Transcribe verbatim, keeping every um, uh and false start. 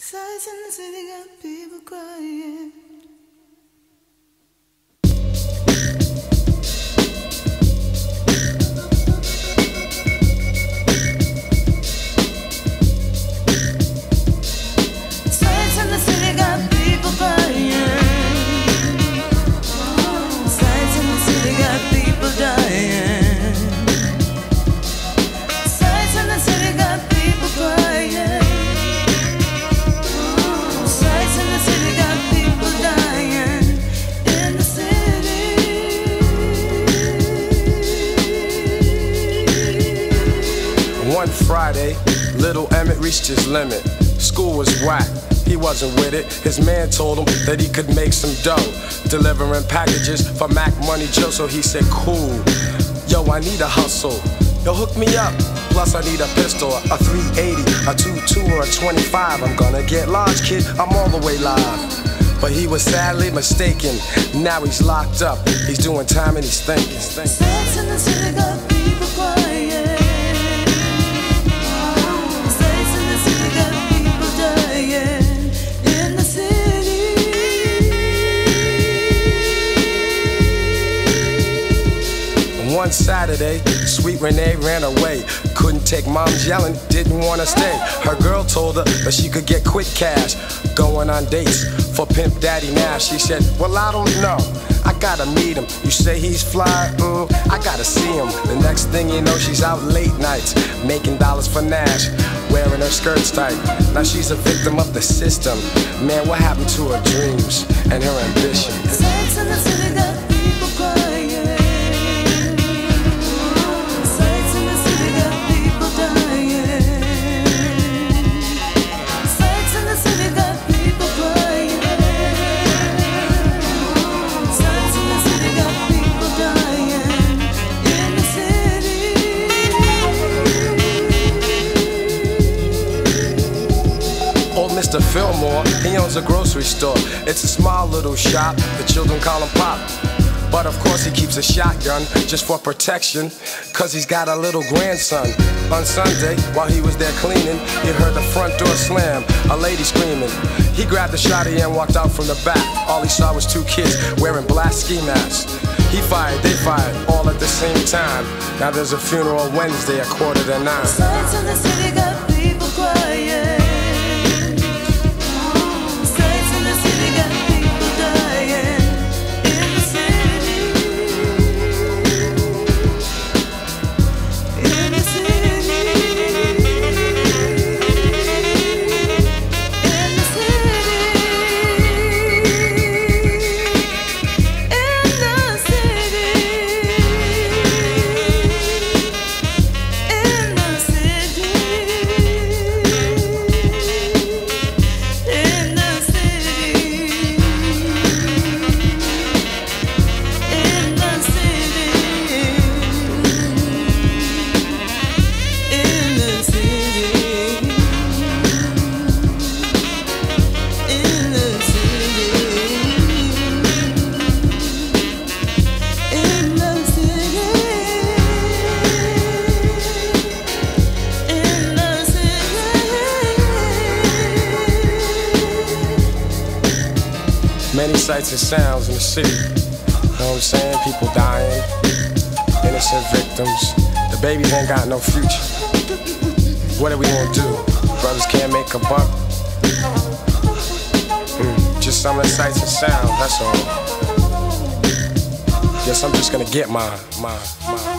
Sights in the city got people crying. Sights in the city got people crying. Sights in the city got people dying. Sights in the city got people crying. Sights in the city got people dying in the city. One Friday, little Emmitt reached his limit. School was whack, he wasn't with it. His man told him that he could make some dough, delivering packages for Mac Money Joe. So he said, cool, yo, I need a hustle. Yo, hook me up, plus I need a pistol, a three eighty, a two two, or a twenty-five. I'm gonna get large, kid, I'm all the way live. But he was sadly mistaken, now he's locked up. He's doing time and he's thinking. Sights in the city got people crying. Sights in the city got people dying in the city. One Saturday, sweet Renee ran away. Couldn't take mom's yelling, didn't wanna stay. Her girl told her that she could get quick cash, going on dates for Pimp Daddy Nash. She said, well, I don't know, I gotta meet him. You say he's fly, mm, I gotta see him. The next thing you know, she's out late nights, making dollars for Nash, wearing her skirts tight. Now she's a victim of the system. Man, what happened to her dreams and her ambition? Sights in the city got people crying. Sights in the city got people dying. Sights in the city got people crying. Sights in the city got people dying in the city. Old Mister Fillmore, he owns a grocery store. It's a small little shop, the children call him Pop. But of course he keeps a shotgun just for protection, cause he's got a little grandson. On Sunday, while he was there cleaning, he heard the front door slam, a lady screaming. He grabbed the shotty and walked out from the back. All he saw was two kids wearing black ski masks. He fired, they fired, all at the same time. Now there's a funeral Wednesday at quarter to nine. Sights in the city got people crying. Sights in the city got people dying in the city. In the city. In the city. In the city. In the city. In the Many sights and sounds in the city. You know what I'm saying? People dying, innocent victims. The babies ain't got no future. What are we gonna do? Brothers can't make a buck. Mm, just some of the sights and sounds, that's all. Guess I'm just gonna get mine, mine, mine.